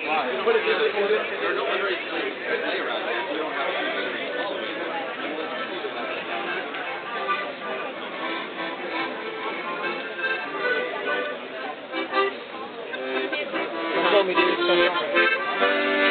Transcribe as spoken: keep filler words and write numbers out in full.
But it, it, it, it, there are no underage places to play around here. We don't have a underage following. Don't tell me, dude.